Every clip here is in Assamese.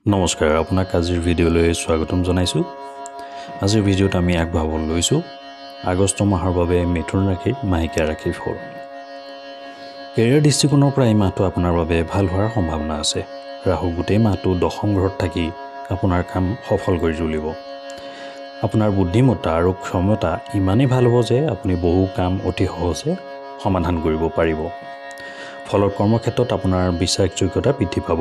নমস্কাৰ আপোনাক আজিৰ ভিডিঅ'লৈ স্বাগতম জনাইছোঁ। আজিৰ ভিডিঅ'ত আমি আগবঢ়াব লৈছোঁ আগষ্ট মাহৰ বাবে মিথুন ৰাশিৰ মাহেকীয়া ৰাশিৰ ফল। কেৰিয়াৰ দৃষ্টিকোণৰ পৰা এই মাহটো আপোনাৰ বাবে ভাল হোৱাৰ সম্ভাৱনা আছে। ৰাহু গোটেই মাহটো দশম ঘৰত থাকি আপোনাৰ কাম সফল কৰি তুলিব। আপোনাৰ বুদ্ধিমত্তা আৰু ক্ষমতা ইমানেই ভাল হ'ব যে আপুনি বহু কাম অতি সহজে সমাধান কৰিব পাৰিব। ফলত কৰ্মক্ষেত্ৰত আপোনাৰ বিশ্বাসযোগ্যতা বৃদ্ধি পাব।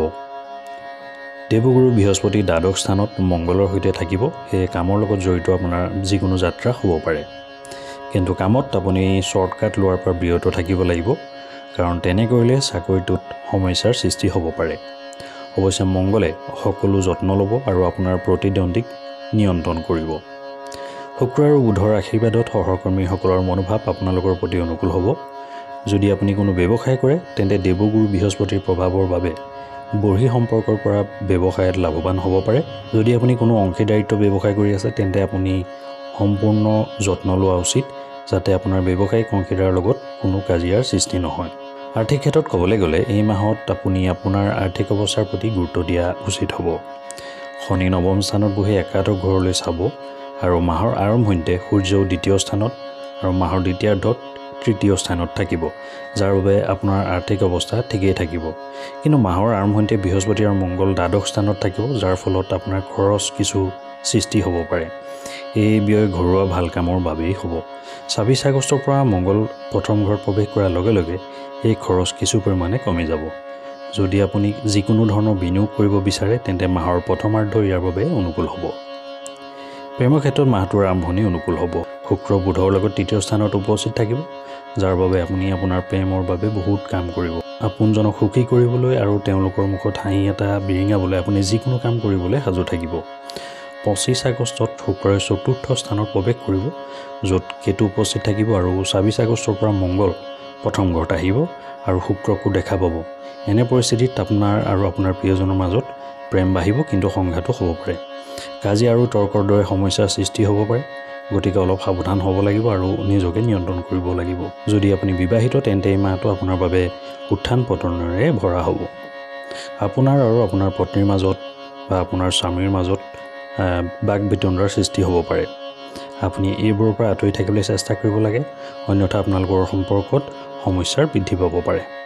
দেৱগুৰু বৃহস্পতি দ্বাদশ স্থানত মংগলৰ সৈতে থাকিব, সেয়ে কামৰ লগত জড়িত আপোনাৰ যিকোনো যাত্ৰা হ'ব পাৰে। কিন্তু কামত আপুনি শ্বৰ্টকাট লোৱাৰ পৰা বিৰত থাকিব লাগিব, কাৰণ তেনে কৰিলে চাকৰিটোত সমস্যাৰ সৃষ্টি হ'ব পাৰে। অৱশ্যে মংগলে সকলো যত্ন ল'ব আৰু আপোনাৰ প্ৰতিদ্বন্দ্বীক নিয়ন্ত্ৰণ কৰিব। শুক্ৰ আৰু বুধৰ আশীৰ্বাদত সহকৰ্মীসকলৰ মনোভাৱ আপোনালোকৰ প্ৰতি অনুকূল হ'ব। যদি আপুনি কোনো ব্যৱসায় কৰে তেন্তে দেৱগুৰু বৃহস্পতিৰ প্ৰভাৱৰ বাবে বৰ্হি সম্পৰ্কৰ পৰা ব্যৱসায়ত লাভৱান হ'ব পাৰে। যদি আপুনি কোনো অংশীদাৰিত্ব ব্যৱসায় কৰি আছে তেন্তে আপুনি সম্পূৰ্ণ যত্ন লোৱা উচিত, যাতে আপোনাৰ ব্যৱসায়িক অংশীদাৰৰ লগত কোনো কাজিয়াৰ সৃষ্টি নহয়। আৰ্থিক ক্ষেত্ৰত ক'বলৈ গ'লে এই মাহত আপুনি আপোনাৰ আৰ্থিক অৱস্থাৰ প্ৰতি গুৰুত্ব দিয়া উচিত হ'ব। শনি নৱম স্থানত বহি একাদশ ঘৰলৈ চাব আৰু মাহৰ আৰম্ভণিতে সূৰ্যও দ্বিতীয় স্থানত আৰু মাহৰ দ্বিতীয়াৰ্ধত তৃতীয় স্থানত থাকিব, যাৰ বাবে আপোনাৰ আৰ্থিক অৱস্থা ঠিকেই থাকিব। কিন্তু মাহৰ আৰম্ভণিতে বৃহস্পতি আৰু মংগল দ্বাদশ স্থানত থাকিব, যাৰ ফলত আপোনাৰ খৰচ কিছু সৃষ্টি হ'ব পাৰে। এই ব্যয় ঘৰুৱা ভাল কামৰ বাবেই হ'ব। ২৬ আগষ্টৰ পৰা মংগল প্ৰথম ঘৰত প্ৰৱেশ কৰাৰ লগে লগে এই খৰচ কিছু পৰিমাণে কমি যাব। যদি আপুনি যিকোনো ধৰণৰ বিনিয়োগ কৰিব বিচাৰে তেন্তে মাহৰ প্ৰথমাৰ্ধ ইয়াৰ বাবে অনুকূল হ'ব। প্ৰেমৰ ক্ষেত্ৰত মাহটোৰ আৰম্ভণি অনুকূল হ'ব। শুক্ৰ বুধৰ লগত তৃতীয় স্থানত উপস্থিত থাকিব, যাৰ বাবে আপুনি আপোনাৰ প্ৰেমৰ বাবে বহুত কাম কৰিব। আপোনজনক সুখী কৰিবলৈ আৰু তেওঁলোকৰ মুখত হাঁহি এটা বিৰিঙাবলৈ আপুনি যিকোনো কাম কৰিবলৈ সাজু থাকিব। ২৫ আগষ্টত শুক্ৰই চতুৰ্থ স্থানত প্ৰৱেশ কৰিব, য'ত কেতু উপস্থিত থাকিব, আৰু ২৬ আগষ্টৰ পৰা মংগল প্ৰথম ঘৰত আহিব আৰু শুক্ৰকো দেখা পাব। এনে পৰিস্থিতিত আপোনাৰ আৰু আপোনাৰ প্ৰিয়জনৰ মাজত প্ৰেম বাঢ়িব, কিন্তু সংঘাতো হ'ব পাৰে। কাজিয়া আৰু তৰ্কৰ দৰে সমস্যাৰ সৃষ্টি হ'ব পাৰে, গতিকে অলপ সাৱধান হ'ব লাগিব আৰু নিজকে নিয়ন্ত্ৰণ কৰিব লাগিব। যদি আপুনি বিবাহিত তেন্তে এই মাহটো আপোনাৰ বাবে উত্থান পতনেৰে ভৰা হ'ব। আপোনাৰ আৰু আপোনাৰ পত্নীৰ মাজত বা আপোনাৰ স্বামীৰ মাজত বাক বিতণ্ডাৰ সৃষ্টি হ'ব পাৰে। আপুনি এইবোৰৰ পৰা আঁতৰি থাকিবলৈ চেষ্টা কৰিব লাগে, অন্যথা আপোনালোকৰ সম্পৰ্কত সমস্যাৰ বৃদ্ধি পাব পাৰে।